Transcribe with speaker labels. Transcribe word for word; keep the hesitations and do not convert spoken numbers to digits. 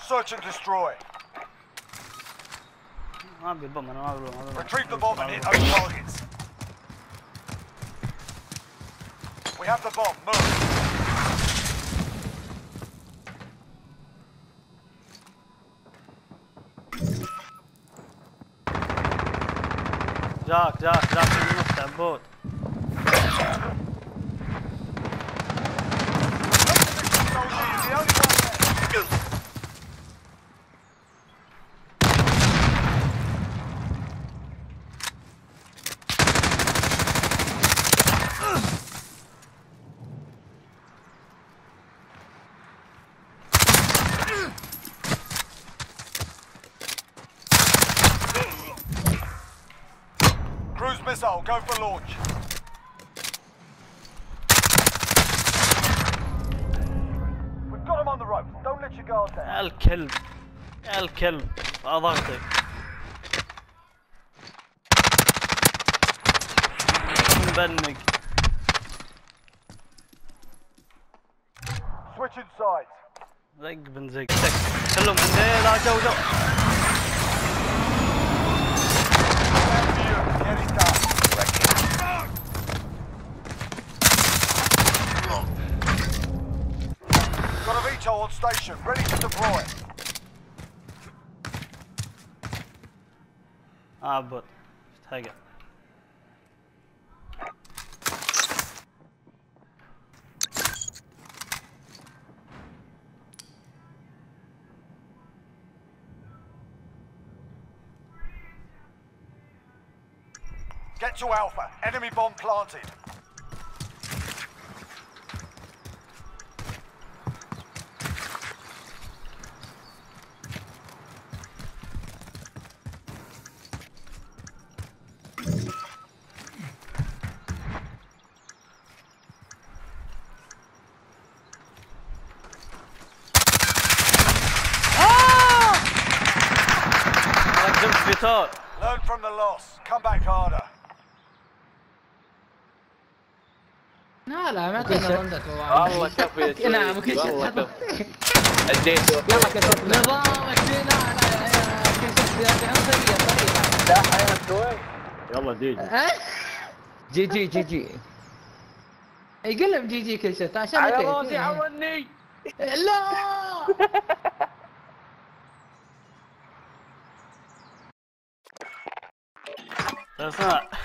Speaker 1: search and destroy.
Speaker 2: ما ابي البوم انا ما ابي.
Speaker 1: Retrieve the bomb and hit those targets. We have the bomb. Move.
Speaker 2: جاك جاك جاك في النص عبود.
Speaker 1: Cruise missile, go for launch. We've got him on the ropes. Don't let your guard down.
Speaker 2: يا الكلب يا الكلب اضغطك. مبنق.
Speaker 1: Switching sides.
Speaker 2: زق بنزق تك كلهم عندي. لا جو جو.
Speaker 1: Get it done. Got a V TOL on station, ready to deploy.
Speaker 2: اه عبود اتهقى.
Speaker 1: Get to Alpha. Enemy bomb planted. Learn from the loss. Come back harder.
Speaker 3: لا لا ما كنا ضندك
Speaker 4: والله كفي يا شوي.
Speaker 3: نعم كل شيء
Speaker 4: والله كفي. اديته.
Speaker 3: يلا كسرت نظامك لا لا يا كسرت يا عنصرية طريقة.
Speaker 4: لا حياة شوي. يلا جي جي.
Speaker 3: جي جي جي جي. يقلب جي جي كل شيء عشان
Speaker 4: على راسي عوني.
Speaker 3: لا
Speaker 2: اسمع